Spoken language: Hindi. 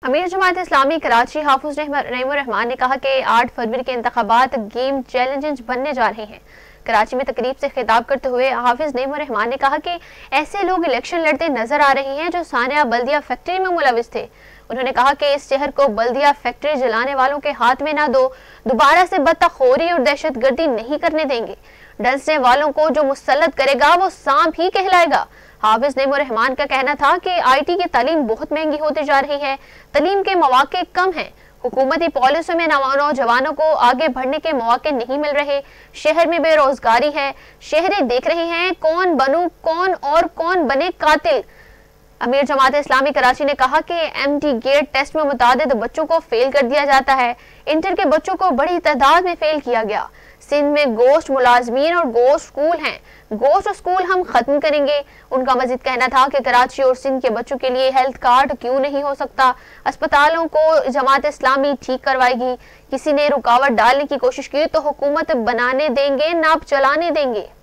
अमीर जमात इस्लामी कराची हाफिज नईमुर रहमान ने कहा कि 8 फरवरी के इंतखाबात गेम चैलेंजेस बनने जा रहे हैं। कराची में तकरीब से खिताब करते हुए हाफिज नईमुर रहमान ने कहा कि ऐसे लोग इलेक्शन लड़ते नजर आ रहे हैं जो सानिया बल्दिया फैक्ट्री में मुलविस थे। उन्होंने कहा कि इस शहर को बल्दिया फैक्ट्री जलाने वालों के हाथ में ना दो, दोबारा से बदतखोरी और दहशतगर्दी नहीं करने देंगे। डसने वालों को जो मुसल्लत करेगा वो सांप ही कहलाएगा। हाफिज नईमुर रहमान का कहना था कि आईटी की तालीम बहुत महंगी होती जा रही है, तालीम के मौके कम हैं, हुकूमती पॉलिसियों में नौजवानों को आगे बढ़ने के मौके नहीं मिल रहे, शहर में बेरोजगारी है, शहरी देख रहे हैं कौन बनूं कौन और कौन बने कातिल। अमीर जमात इस्लामी कराची ने कहा कि एमटी गेट टेस्ट में मुतादिद बच्चों को फेल कर दिया जाता है। इंटर के बच्चों को बड़ी तादाद में फेल किया गया। सिंध में गोश्त मुलाजमीन और गोश्त स्कूल हैं, गोश्त स्कूल हम खत्म करेंगे। उनका मजीद कहना था कि कराची और सिंध के बच्चों के लिए हेल्थ कार्ड क्यों नहीं हो सकता, अस्पतालों को जमात इस्लामी ठीक करवाएगी। किसी ने रुकावट डालने की कोशिश की तो हुकूमत बनाने देंगे ना चलाने देंगे।